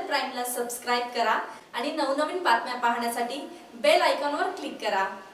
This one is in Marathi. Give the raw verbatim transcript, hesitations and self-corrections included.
चॅनल प्राईमला सबस्क्राइब करा आणि नवनवीन बातम्या पाहण्यासाठी बेल आयकॉनवर क्लिक करा।